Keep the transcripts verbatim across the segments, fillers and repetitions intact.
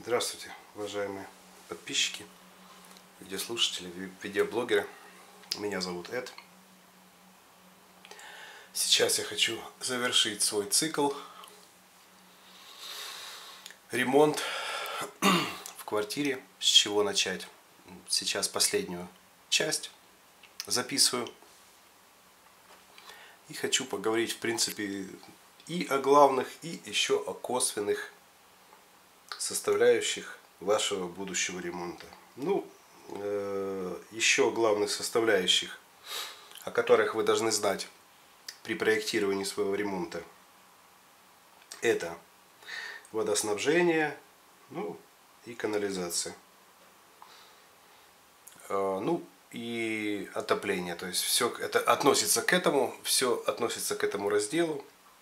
Здравствуйте, уважаемые подписчики, видеослушатели, видеоблогеры. Меня зовут Эд. Сейчас я хочу завершить свой цикл ремонт в квартире. С чего начать? Сейчас последнюю часть записываю. И хочу поговорить, в принципе, и о главных, и еще о косвенных составляющих вашего будущего ремонта. Ну, э, еще главных составляющих, о которых вы должны знать при проектировании своего ремонта, это водоснабжение, ну и канализация. Э, ну и отопление. То есть все это относится к этому, все относится к этому разделу.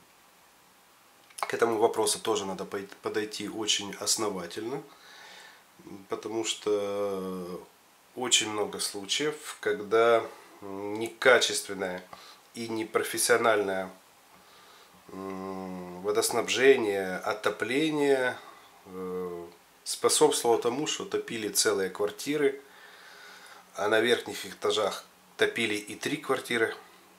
К этому вопросу тоже надо подойти очень основательно, потому что очень много случаев, когда некачественное и непрофессиональное водоснабжение, отопление способствовало тому, что топили целые квартиры, а на верхних этажах топили и три квартиры.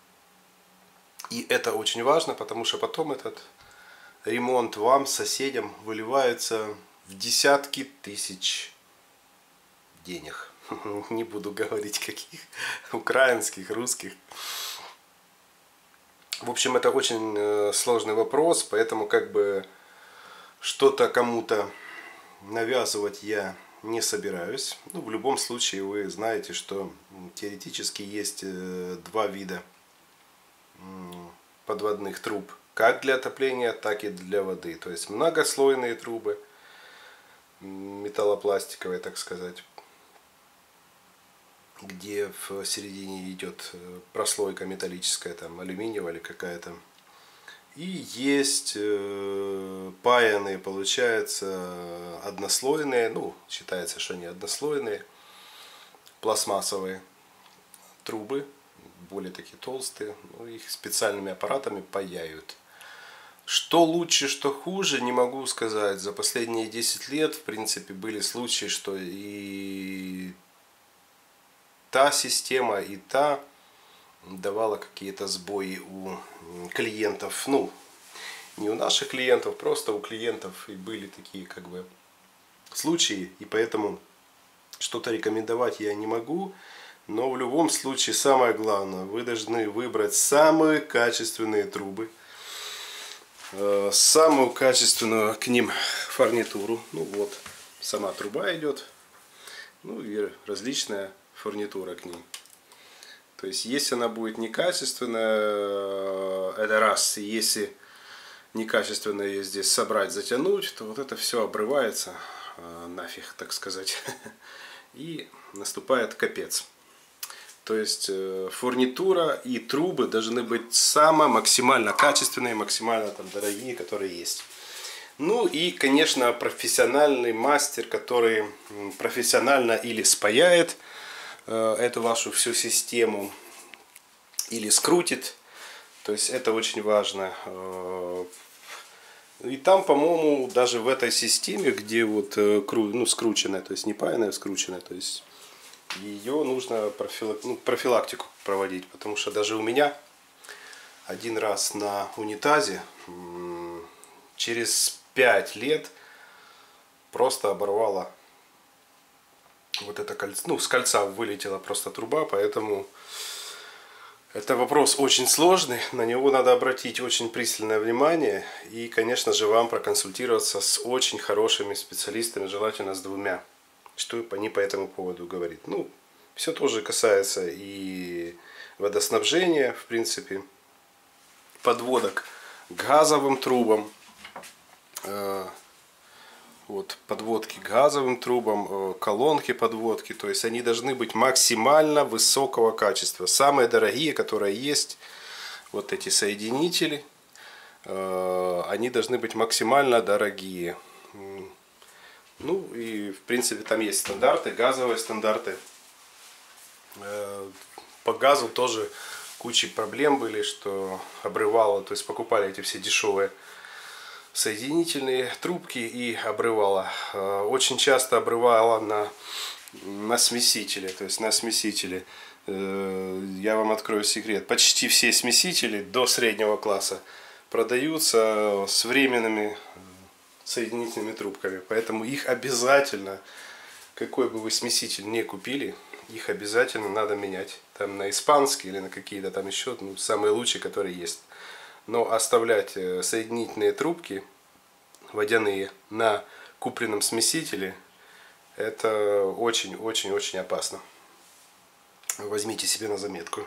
И это очень важно, потому что потом этот ремонт вам, соседям, выливается в десятки тысяч денег. Не буду говорить каких, украинских, русских. В общем, это очень сложный вопрос, поэтому как бы что-то кому-то навязывать я не собираюсь. Ну, в любом случае вы знаете, что теоретически есть два вида подводных труб. Как для отопления, так и для воды. То есть многослойные трубы, металлопластиковые, так сказать, где в середине идет прослойка металлическая, там алюминиевая или какая-то. И есть э, паянные, получается, однослойные, ну, считается, что они однослойные, пластмассовые трубы, более такие толстые, ну, их специальными аппаратами паяют. Что лучше, что хуже, не могу сказать. За последние десять лет, в принципе, были случаи, что и та система, и та давала какие-то сбои у клиентов. Ну, не у наших клиентов, просто у клиентов. И были такие, как бы, случаи. И поэтому что-то рекомендовать я не могу. Но в любом случае, самое главное, вы должны выбрать самые качественные трубы. Самую качественную к ним фурнитуру. Ну вот, сама труба идет. Ну и различная фурнитура к ней. То есть, если она будет некачественная, это раз. Если некачественно ее здесь собрать, затянуть, то вот это все обрывается нафиг, так сказать. И наступает капец. То есть фурнитура и трубы должны быть самые максимально качественные, максимально там дорогие, которые есть. Ну и, конечно, профессиональный мастер, который профессионально или спаяет э, эту вашу всю систему, или скрутит. То есть это очень важно. И там, по-моему, даже в этой системе, где вот ну, скрученная, то есть не паянная, а скрученная, то есть ее нужно профилактику проводить, потому что даже у меня один раз на унитазе через пять лет просто оборвало вот это кольцо, ну с кольца вылетела просто труба, поэтому это вопрос очень сложный, на него надо обратить очень пристальное внимание и, конечно же, вам проконсультироваться с очень хорошими специалистами, желательно с двумя. Что они по этому поводу говорят. Ну, все тоже касается и водоснабжения, в принципе, подводок к газовым трубам, э, вот, подводки к газовым трубам, э, колонки подводки, то есть они должны быть максимально высокого качества. Самые дорогие, которые есть, вот эти соединители, э, они должны быть максимально дорогие. Ну и в принципе там есть стандарты, газовые стандарты. По газу тоже куча проблем были, что обрывало, то есть покупали эти все дешевые соединительные трубки и обрывала. Очень часто обрывала на, на смесителе. То есть на смесителе. Я вам открою секрет. Почти все смесители до среднего класса продаются с временными соединительными трубками. Поэтому их обязательно, какой бы вы смеситель не купили, их обязательно надо менять. Там на испанский или на какие-то там еще, ну, самые лучшие, которые есть. Но оставлять соединительные трубки водяные на купленном смесителе, это очень-очень-очень опасно. Возьмите себе на заметку.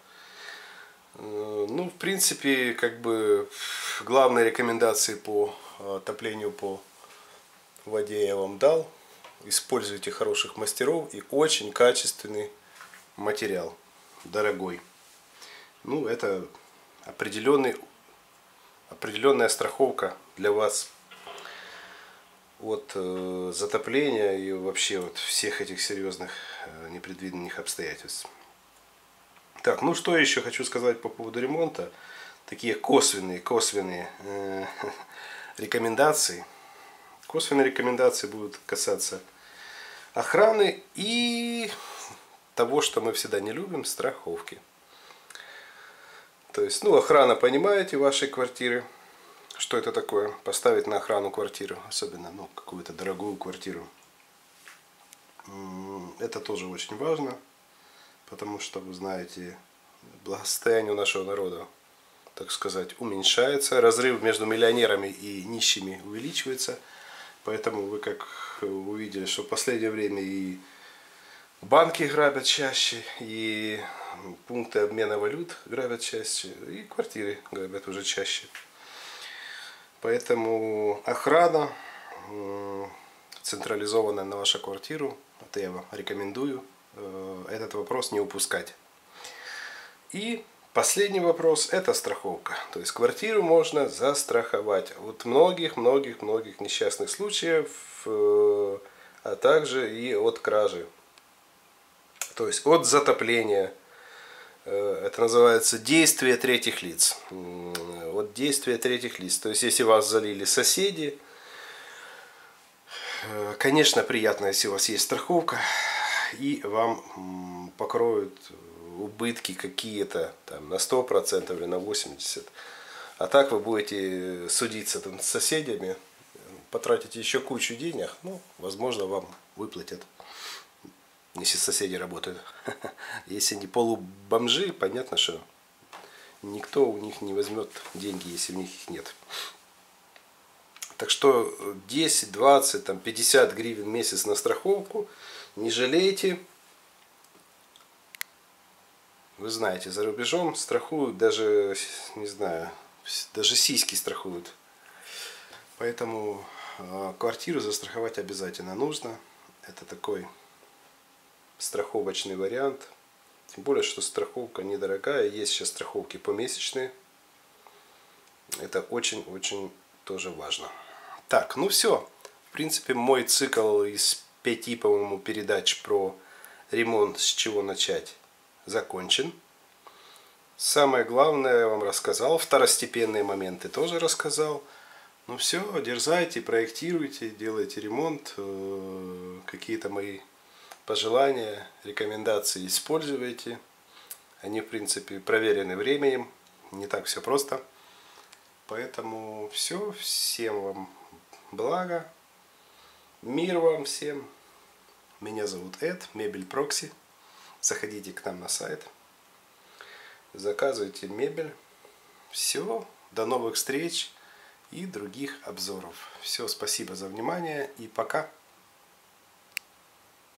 Ну, в принципе, как бы главные рекомендации по отоплению по воде я вам дал. Используйте хороших мастеров и очень качественный материал, дорогой. Ну, это определенный, определенная страховка для вас от э, затопления и вообще от всех этих серьезных э, непредвиденных обстоятельств. Так, ну что еще хочу сказать по поводу ремонта. Такие косвенные, косвенные э, рекомендации. Косвенные рекомендации будут касаться охраны и того, что мы всегда не любим, страховки. То есть, ну, охрана, понимаете, вашей квартиры, что это такое, поставить на охрану квартиру, особенно, ну, какую-то дорогую квартиру. Это тоже очень важно, потому что, вы знаете, благосостояние у нашего народа, так сказать, уменьшается, разрыв между миллионерами и нищими увеличивается, поэтому вы как увидели, что в последнее время и банки грабят чаще, и пункты обмена валют грабят чаще, и квартиры грабят уже чаще. Поэтому охрана централизованная на вашу квартиру, это я вам рекомендую этот вопрос не упускать. И последний вопрос — это страховка. То есть квартиру можно застраховать от многих-многих-многих несчастных случаев, а также и от кражи. То есть от затопления. Это называется действие третьих лиц. От действия третьих лиц. То есть если вас залили соседи, конечно, приятно, если у вас есть страховка, и вам покроют убытки какие-то там на сто процентов или на восемьдесят процентов. А так вы будете судиться там с соседями, потратите еще кучу денег, ну, возможно, вам выплатят. Если соседи работают. Если не полубомжи, понятно, что никто у них не возьмет деньги, если у них их нет. Так что десять, двадцать, там, пятьдесят гривен в месяц на страховку. Не жалейте. Вы знаете, за рубежом страхуют даже, не знаю, даже сиськи страхуют. Поэтому квартиру застраховать обязательно нужно. Это такой страховочный вариант. Тем более, что страховка недорогая. Есть сейчас страховки помесячные. Это очень-очень тоже важно. Так, ну все. В принципе, мой цикл из пяти, по-моему, передач про ремонт, с чего начать, закончен. Самое главное я вам рассказал. Второстепенные моменты тоже рассказал. Ну все, дерзайте, проектируйте, делайте ремонт. Какие-то мои пожелания, рекомендации используйте. Они, в принципе, проверены временем. Не так все просто. Поэтому все. Всем вам блага. Мир вам всем. Меня зовут Эд, Мебель Прокси. Заходите к нам на сайт. Заказывайте мебель. Все. До новых встреч и других обзоров. Все, спасибо за внимание и пока.